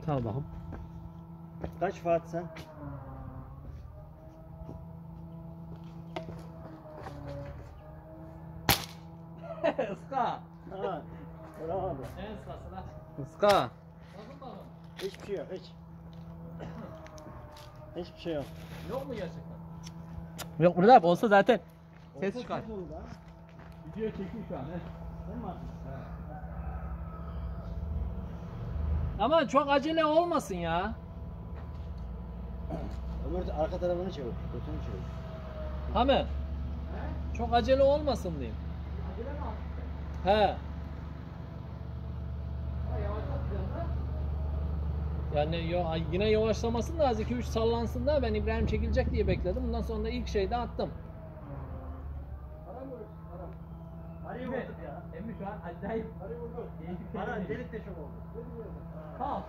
Al bakalım. Kaç Fatih sen? Iska. Ha. Bravo. En ıskası lan. Iska. Bakın bakalım. Hiçbir şey yok hiç. Hiçbir şey yok. Yok mu gerçekten? Yok burada abi olsa zaten ses çıkar. Video çekiyor şu an. Sen mi attın? Ama çok acele olmasın ya. Ömür arka tarafını çevir. Götünü çevir. Tamer. Çok acele olmasın diyeyim. Acele mi He. Yani yine yavaşlamasın da az 2-3 sallansın da ben İbrahim çekilecek diye bekledim. Bundan sonra da ilk şeyde attım. Arayı vurduk ya. Emmi şu an acayip. Arayı vurduk. Ara delik deşik oldu. Kal.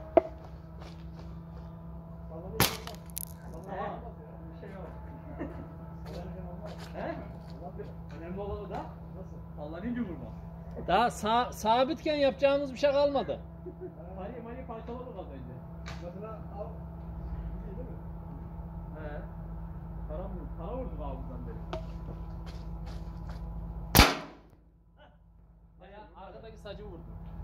Bir şey yok. He? Önemli olanı da nasıl? Sallanınca vurma. Daha sabitken yapacağımız bir şey kalmadı. Mani parçaladık az önce. Mesela al. Değil mi? He. Para vurduk ağzından beri. Arkadaki sacı vurdu.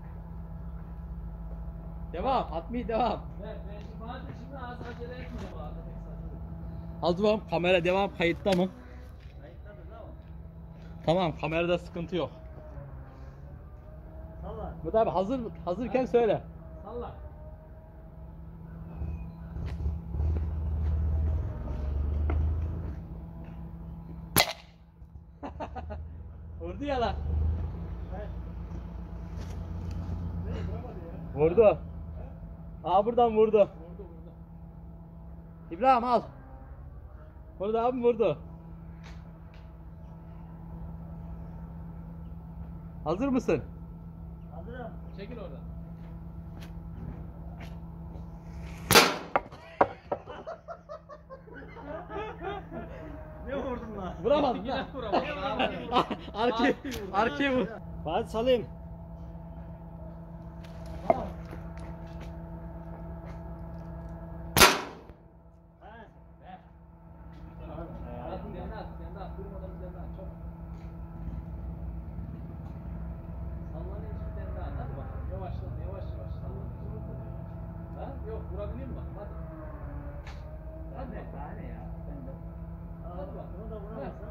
Devam. Atmaya devam. Ben şimdi az acele etmeyeceğim arkadaki sacı vurdu. Az devam. Kamera devam. Kayıtta mı? Kayıtladın değil mi? Tamam. Kamerada sıkıntı yok. Salla. Bu abi hazırken söyle. Salla. Vurdu ya lan. Evet. Vurdu. Aa buradan vurdu. Vurdu. İbrahim al. Vurdu abi vurdu. Hazır mısın? Hazırım. Çekil oradan. Ne vurdun lan? Vuramadın Yine lan. vuramadın. Arkaya vur. Fatih salayım. Yok vurabilir mi bak? Hadi. Hadi. Hadi ya. Hadi bak. Bunu da vuramazsan.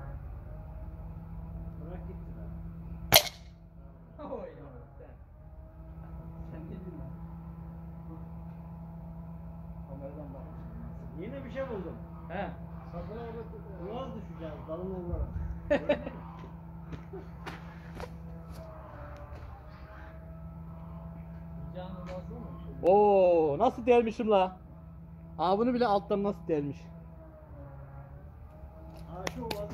Bırak gitti lan. Oy yavrum sen. Sen ne diyorsun? Kameradan bak. Yine bir şey buldum. He. Uaz düşeceğiz dalın olarak. Canlı nasıl mı? Oo nasıl delmişim la? Aa bunu bile alttan nasıl delmiş? Ha şu uaz